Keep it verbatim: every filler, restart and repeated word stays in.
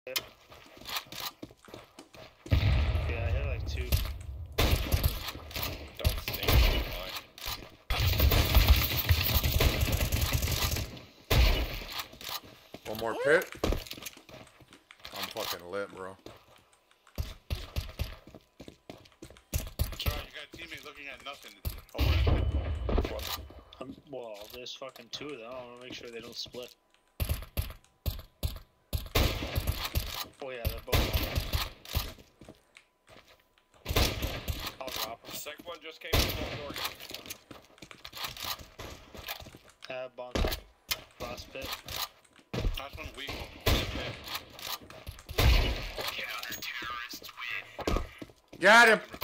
Yeah, I hit like two. Don't stand in line. One more pit. I'm fucking lit, bro. Sorry, you got a teammate looking at nothing. Over. Um, well, there's fucking two of them. I want to make sure they don't split. Oh yeah, they're both on. I'll drop them. Second one just came from the door. Uh, bomb. Last pit. Last one weak. Got him.